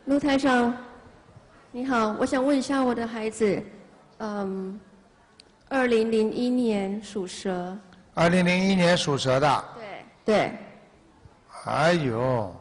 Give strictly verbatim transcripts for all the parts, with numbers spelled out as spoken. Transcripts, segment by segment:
陆台长，你好，我想问一下我的孩子，嗯，二零零一年属蛇。 二零零一年属蛇的。 对。对。 哎呦，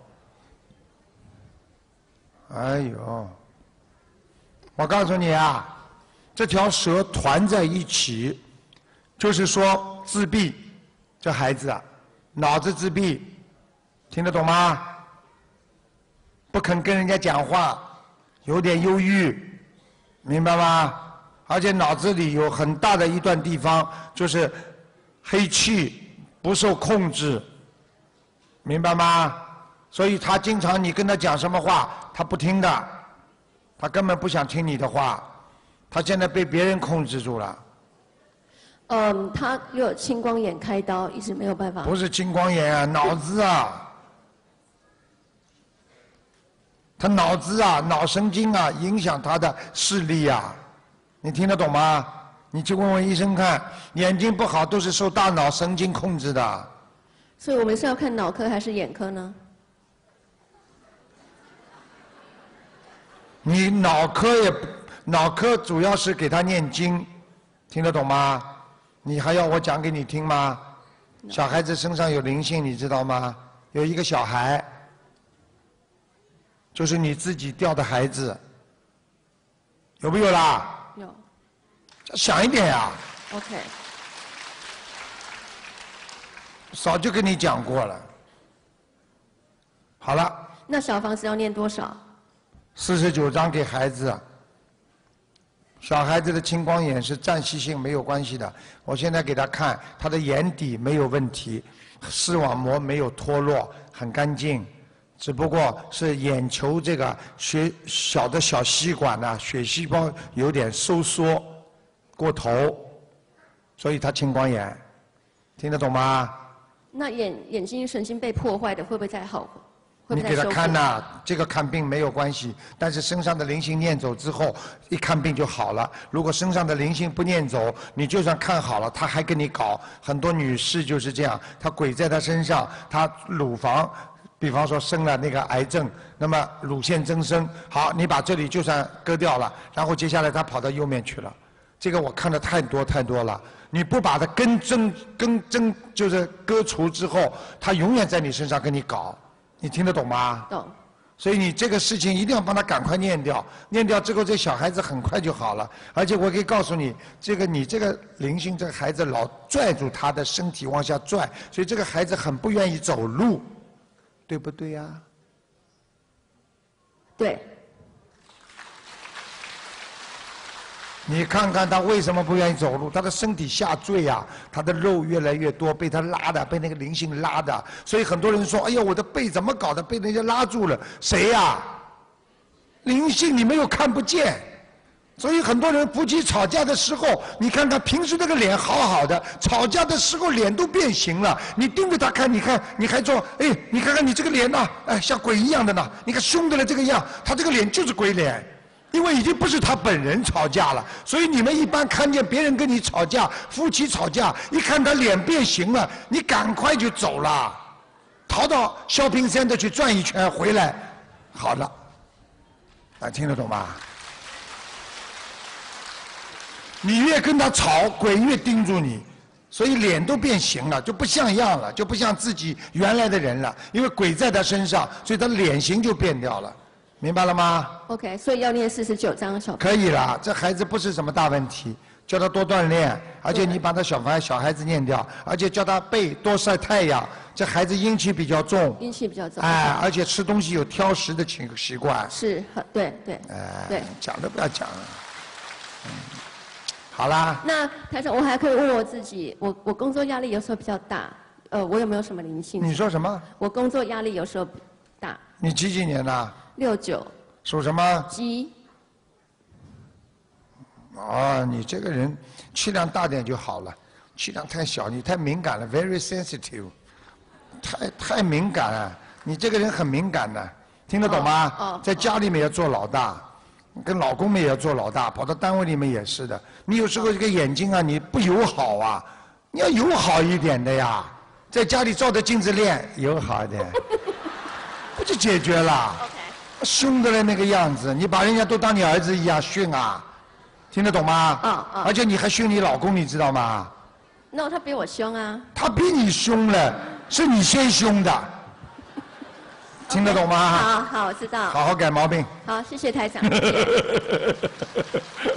哎呦，我告诉你啊，这条蛇团在一起，就是说自闭，这孩子啊，脑子自闭，听得懂吗？不肯跟人家讲话，有点忧郁，明白吗？而且脑子里有很大的一段地方就是黑气不受控制，明白吗？所以他经常你跟他讲什么话，他不听的，他根本不想听你的话，他现在被别人控制住了。 嗯，他有青光眼开刀，一直没有办法。 不是青光眼啊，脑子啊。他脑子啊，脑神经啊，影响他的视力啊，你听得懂吗？你去问问医生看，眼睛不好都是受大脑神经控制的。 所以我们是要看脑科还是眼科呢？ 你脑科也，脑科主要是给他念经，听得懂吗？你还要我讲给你听吗？小孩子身上有灵性，你知道吗？有一个小孩。就是你自己掉的孩子，有没有啦？ 有。 想一点呀。 OK。 早就跟你讲过了。好了。 那小房子要念多少？ 四十九章给孩子。小孩子的青光眼是暂时性没有关系的，我现在给他看，他的眼底没有问题，视网膜没有脱落，很干净。只不过是眼球这个血小的小细管呢、啊，血细胞有点收缩过头，所以他青光眼，听得懂吗？ 那眼眼睛神经被破坏的会不会再好？会不会再你给他看呐、 啊， 这个看病没有关系，但是身上的灵性念走之后，一看病就好了。如果身上的灵性不念走，你就算看好了，他还跟你搞。很多女士就是这样，她鬼在她身上，她乳房。比方说生了那个癌症，那么乳腺增生，好，你把这里就算割掉了，然后接下来他跑到右面去了，这个我看的太多太多了。你不把它根针根针就是割除之后，他永远在你身上跟你搞，你听得懂吗？ 懂。 所以你这个事情一定要帮他赶快念掉，念掉之后这小孩子很快就好了。而且我可以告诉你，这个你这个灵性这个孩子老拽住他的身体往下拽，所以这个孩子很不愿意走路。对不对呀、啊？ 对。 你看看他为什么不愿意走路？他的身体下坠呀、啊，他的肉越来越多，被他拉的，被那个灵性拉的。所以很多人说：“哎呀，我的背怎么搞的？被人家拉住了。”谁呀、啊？灵性你没有看不见。所以很多人夫妻吵架的时候，你看看平时那个脸好好的，吵架的时候脸都变形了。你盯着他看，你看你还说，哎，你看看你这个脸呐、啊，哎，像鬼一样的呢。你看凶的了这个样，他这个脸就是鬼脸，因为已经不是他本人吵架了。所以你们一般看见别人跟你吵架，夫妻吵架，一看他脸变形了，你赶快就走了，逃到萧平山的去转一圈回来，好了，啊，听得懂吗？你越跟他吵，鬼越盯住你，所以脸都变形了，就不像样了，就不像自己原来的人了。因为鬼在他身上，所以他脸型就变掉了，明白了吗 ？OK， 所以要念四十九章小。 可以了，这孩子不是什么大问题，叫他多锻炼，而且你把他小孩小孩子念掉，而且叫他背多晒太阳。这孩子阴气比较重， 阴气比较重， 哎，而且吃东西有挑食的习习惯。 是，对对。 哎， 对， 讲都不要讲了。嗯好啦。 那台长，我还可以问我自己，我我工作压力有时候比较大，呃，我有没有什么灵性？ 你说什么？ 我工作压力有时候大。 你几几年的？ 六九。 属什么？ 鸡。 哦，你这个人气量大点就好了，气量太小，你太敏感了 ，very sensitive， 太太敏感了，你这个人很敏感的，听得懂吗？ 哦哦、 在家里面要做老大。跟老公们也要做老大，跑到单位里面也是的。你有时候这个眼睛啊，你不友好啊，你要友好一点的呀。在家里照着镜子练，友好一点，不就解决了？ OK。 凶的嘞那个样子，你把人家都当你儿子一样训啊，听得懂吗？ 啊啊。 而且你还训你老公，你知道吗？ 那、no, 他比我凶啊。 他比你凶了，是你先凶的。听得懂吗？ 好好，我知道。 好好改毛病。 好，谢谢台长。谢谢